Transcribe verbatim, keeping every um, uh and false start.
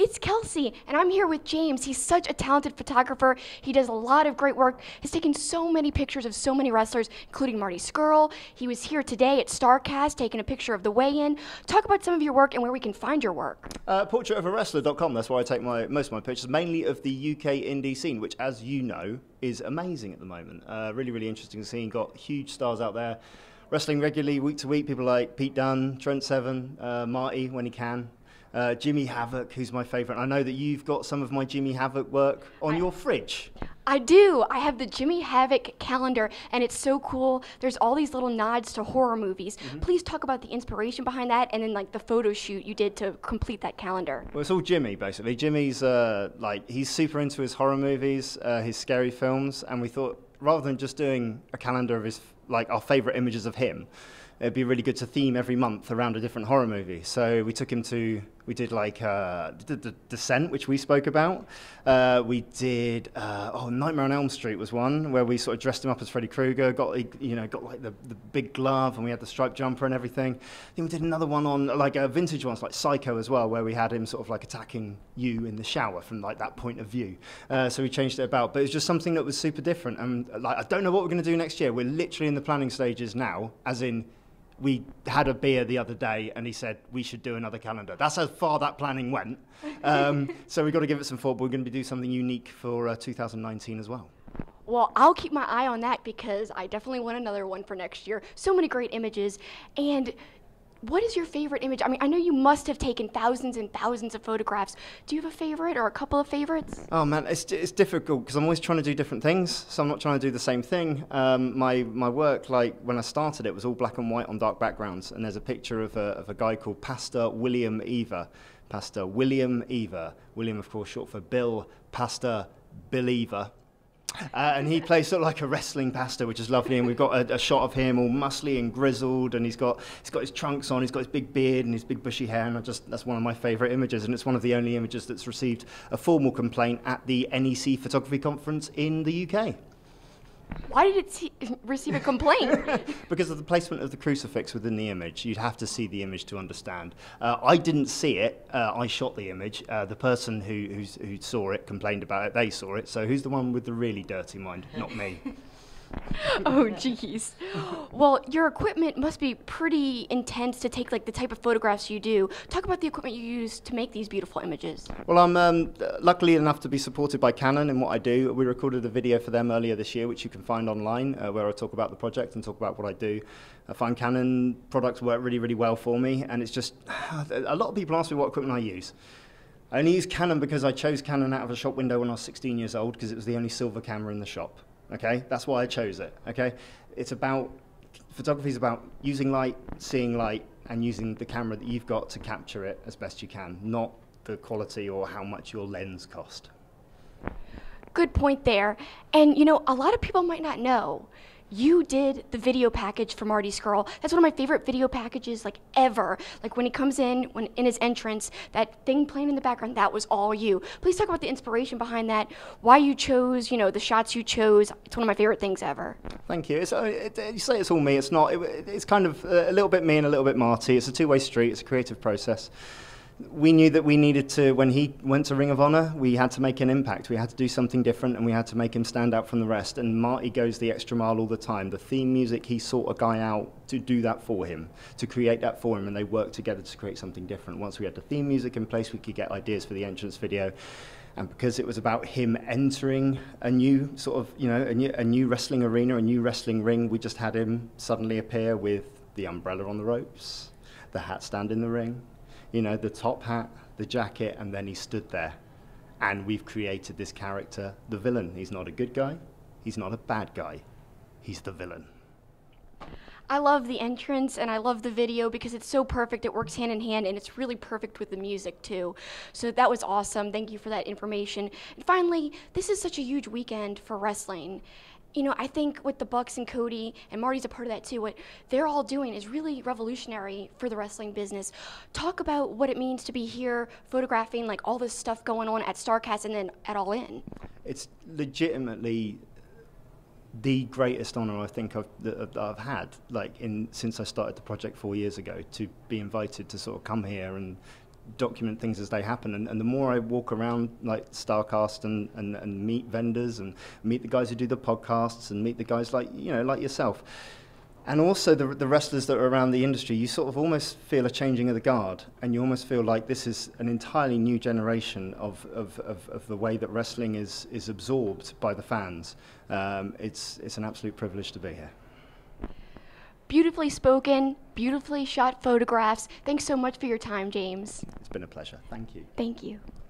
It's Kelsi, and I'm here with James. He's such a talented photographer. He does a lot of great work. He's taken so many pictures of so many wrestlers, including Marty Scurll. He was here today at StarCast taking a picture of the weigh-in. Talk about some of your work and where we can find your work. Uh, portrait of a wrestler dot com, that's where I take my, most of my pictures, mainly of the U K indie scene, which, as you know, is amazing at the moment. Uh, really, really interesting scene. Got huge stars out there, wrestling regularly, week to week. People like Pete Dunne, Trent Seven, uh, Marty when he can. Uh, Jimmy Havoc, who's my favourite. I know that you've got some of my Jimmy Havoc work on I, your fridge. I do. I have the Jimmy Havoc calendar, and it's so cool. There's all these little nods to horror movies. Mm-hmm. Please talk about the inspiration behind that, and then like the photo shoot you did to complete that calendar. Well, it's all Jimmy, basically. Jimmy's uh, like, he's super into his horror movies, uh, his scary films, and we thought rather than just doing a calendar of his, like our favourite images of him, it'd be really good to theme every month around a different horror movie. So we took him to, we did like uh, the, the Descent, which we spoke about. Uh, we did, uh, oh, Nightmare on Elm Street was one where we sort of dressed him up as Freddy Krueger, got, you know, got like the, the big glove, and we had the striped jumper and everything. Then we did another one on like a vintage ones like Psycho as well, where we had him sort of like attacking you in the shower from like that point of view. Uh, so we changed it about, but it was just something that was super different. And like, I don't know what we're going to do next year. We're literally in the planning stages now, as in, we had a beer the other day and he said we should do another calendar. That's how far that planning went. Um, so we've got to give it some thought, but we're going to be doing something unique for uh, two thousand nineteen as well. Well, I'll keep my eye on that because I definitely want another one for next year. So many great images. And what is your favorite image? I mean, I know you must have taken thousands and thousands of photographs. Do you have a favorite or a couple of favorites? Oh man, it's, it's difficult because I'm always trying to do different things, so I'm not trying to do the same thing. Um, my, my work, like when I started it, was all black and white on dark backgrounds, and there's a picture of a, of a guy called Pastor William Eva. Pastor William Eva. William, of course, short for Bill, Pastor Believer. Uh, and he plays sort of like a wrestling pastor, which is lovely. And we've got a, a shot of him all muscly and grizzled, and he's got he's got his trunks on, he's got his big beard and his big bushy hair, and I just that's one of my favourite images. And it's one of the only images that's received a formal complaint at the N E C Photography Conference in the U K. Why did it see, receive a complaint? Because of the placement of the crucifix within the image. You'd have to see the image to understand. Uh, I didn't see it. Uh, I shot the image. Uh, the person who, who's, who saw it complained about it. They saw it. So who's the one with the really dirty mind? Not me. Oh, jeez. Well, your equipment must be pretty intense to take like the type of photographs you do. Talk about the equipment you use to make these beautiful images. Well, I'm um, luckily enough to be supported by Canon in what I do. We recorded a video for them earlier this year, which you can find online, uh, where I talk about the project and talk about what I do. I find Canon products work really, really well for me, and it's just, a lot of people ask me what equipment I use. I only use Canon because I chose Canon out of a shop window when I was sixteen years old, because it was the only silver camera in the shop. Okay, that's why I chose it. Okay, it's about, photography is about using light, seeing light, and using the camera that you've got to capture it as best you can, not the quality or how much your lens cost. Good point there. And you know, a lot of people might not know, you did the video package for Marty Scurll. That's one of my favorite video packages like ever. Like when he comes in, when in his entrance, that thing playing in the background, that was all you. Please talk about the inspiration behind that, why you chose, you know, the shots you chose. It's one of my favorite things ever. Thank you. It's, uh, it, you say it's all me. It's not. It, it's kind of a little bit me and a little bit Marty. It's a two-way street. It's a creative process. We knew that we needed to, when he went to Ring of Honor, we had to make an impact. We had to do something different, and we had to make him stand out from the rest. And Marty goes the extra mile all the time. The theme music, he sought a guy out to do that for him, to create that for him, and they worked together to create something different. Once we had the theme music in place, we could get ideas for the entrance video. And because it was about him entering a new sort of, you know, a new, a new wrestling arena, a new wrestling ring, we just had him suddenly appear with the umbrella on the ropes, the hat stand in the ring, you know, the top hat, the jacket, and then he stood there. And we've created this character, the villain. He's not a good guy. He's not a bad guy. He's the villain. I love the entrance and I love the video because it's so perfect. It works hand in hand and it's really perfect with the music too. So that was awesome. Thank you for that information. And finally, this is such a huge weekend for wrestling. You know, I think with the Bucks and Cody, and Marty's a part of that too, what they're all doing is really revolutionary for the wrestling business. Talk about what it means to be here photographing like all this stuff going on at StarCast and then at All In. It's legitimately the greatest honor I think I've, that I've had, like in since I started the project four years ago, to be invited to sort of come here and document things as they happen. And, and the more I walk around like StarCast and, and, and meet vendors and meet the guys who do the podcasts and meet the guys like, you know, like yourself, and also the, the wrestlers that are around the industry, you sort of almost feel a changing of the guard, and you almost feel like this is an entirely new generation of, of, of, of the way that wrestling is, is absorbed by the fans. Um, it's, it's an absolute privilege to be here. Beautifully spoken, beautifully shot photographs. Thanks so much for your time, James. It's been a pleasure. Thank you. Thank you.